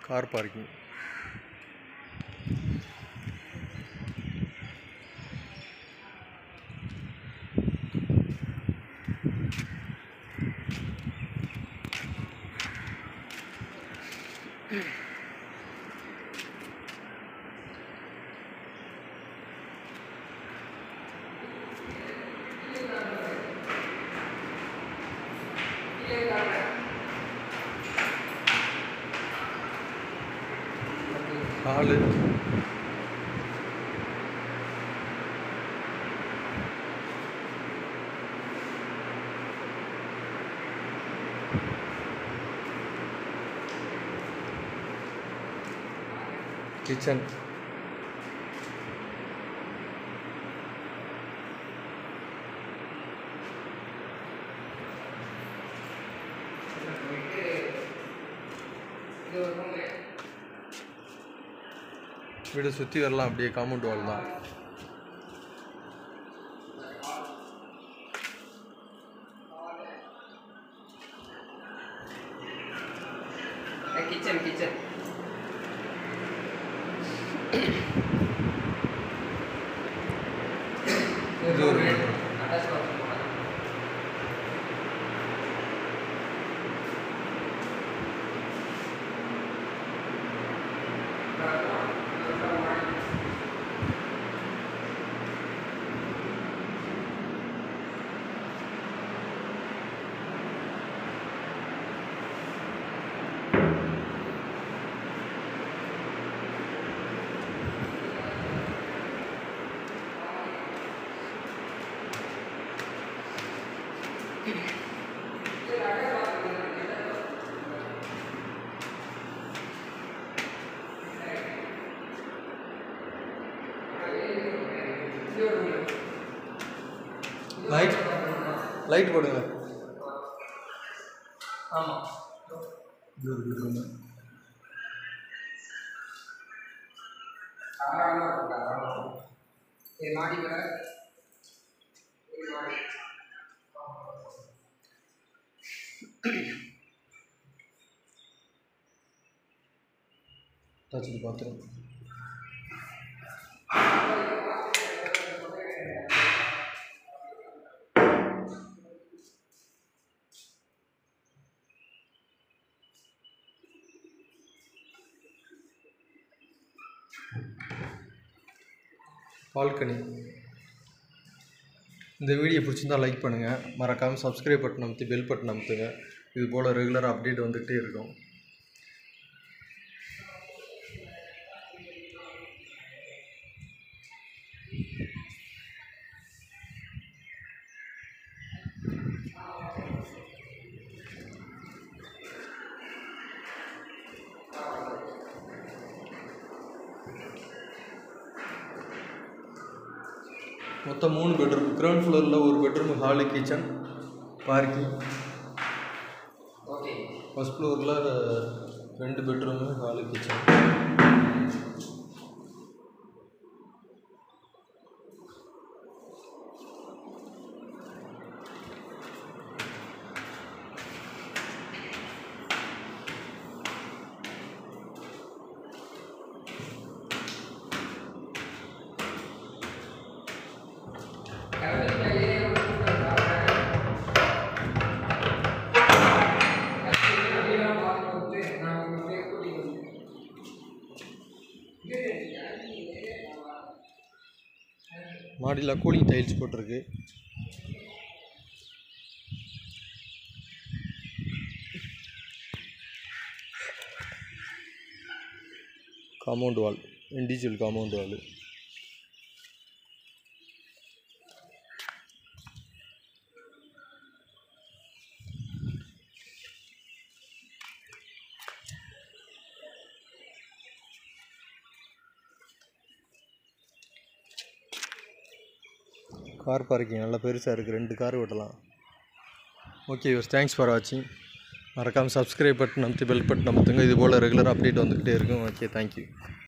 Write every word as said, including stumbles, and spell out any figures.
Car parking. Hall, kitchen, வீடு சுற்றி வரலாம். அப்படியே காம்பவுண்ட் வால் தான். கிச்சன் கிச்சன் இது ஒரு லைட் லைட் போடுங்க. ஆமாம், இது ஒரு பெட்ரூமு. மாடி வர அட்டாச்சு பாத்ரூம். பால்கனி. இந்த வீடியோ பிடிச்சிருந்தால் லைக் பண்ணுங்கள். மறக்காமல் சப்ஸ்கிரைப் பட்டன் அமுத்தி பெல் பட்டன் அமுத்துங்க. இது போல் ரெகுலராக அப்டேட் வந்துகிட்டே இருக்கும். மொத்தம் மூணு பெட்ரூம். கிரவுண்ட் ஃப்ளோரில் ஒரு bedroom, hall, kitchen, parking. Okay. First ஃப்ளோரில் ரெண்டு பெட்ரூமு, ஹாலு, கிச்சன். மாடியில் கூலிங் டைல்ஸ் போட்டிருக்கு. Compound wall, individual compound wall. Car parking நல்லா பெருசாக இருக்குது. ரெண்டு கார் விடலாம். ஓகே யூஸ், தேங்க்ஸ் ஃபார் வாட்சிங். மறக்காமல் சப்ஸ்கிரைப் பட்டன் அமுத்தி பெல் பட்டன் அமுத்துங்க. இது போல் ரெகுலர் அப்டேட் வந்துக்கிட்டே இருக்கும். Okay, thank you.